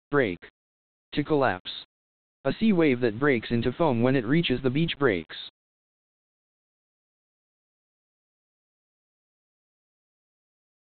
Break. To collapse. A sea wave that breaks into foam when it reaches the beach breaks.